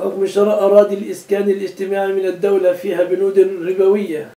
حكم شراء أراضي الإسكان الاجتماعي من الدولة فيها بنود ربوية.